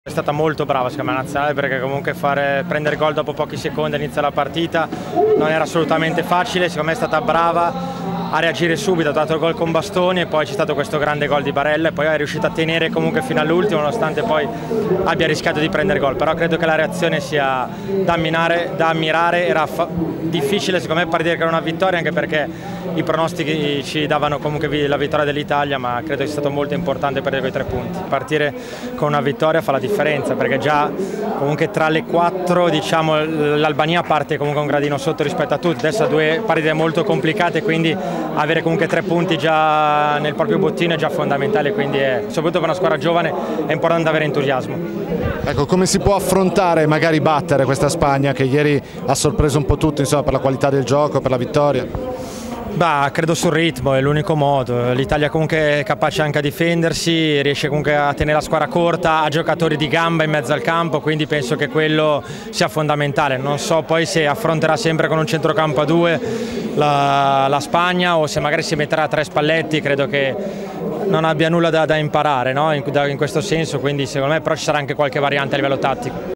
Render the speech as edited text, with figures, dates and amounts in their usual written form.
È stata molto brava secondo me la nazionale, perché comunque prendere gol dopo pochi secondi all'inizio della partita non era assolutamente facile. Secondo me è stata brava a reagire subito, ha dato il gol con bastoni e poi c'è stato questo grande gol di Barella e poi è riuscita a tenere comunque fino all'ultimo nonostante poi abbia rischiato di prendere gol. Però credo che la reazione sia da ammirare. Era difficile secondo me partire con una vittoria, anche perché i pronostici ci davano comunque la vittoria dell'Italia, ma credo sia stato molto importante perdere quei 3 punti. Partire con una vittoria fa la differenza, perché già comunque tra le 4 diciamo l'Albania parte comunque un gradino sotto rispetto a tutti. Adesso ha 2 partite molto complicate, quindi avere comunque 3 punti già nel proprio bottino è già fondamentale, quindi soprattutto per una squadra giovane è importante avere entusiasmo. Ecco, come si può affrontare, magari battere questa Spagna che ieri ha sorpreso un po' tutti, insomma, per la qualità del gioco, per la vittoria? Bah, credo sul ritmo, è l'unico modo. L'Italia comunque è capace anche a difendersi, riesce comunque a tenere la squadra corta, ha giocatori di gamba in mezzo al campo, quindi penso che quello sia fondamentale. Non so poi se affronterà sempre con un centrocampo a 2 la Spagna o se magari si metterà a 3 Spalletti. Credo che non abbia nulla da imparare, no? in questo senso, quindi secondo me però ci sarà anche qualche variante a livello tattico.